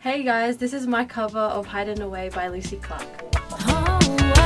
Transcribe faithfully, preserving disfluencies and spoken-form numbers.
Hey guys, this is my cover of Hidin Away by Lucy Clark. Oh,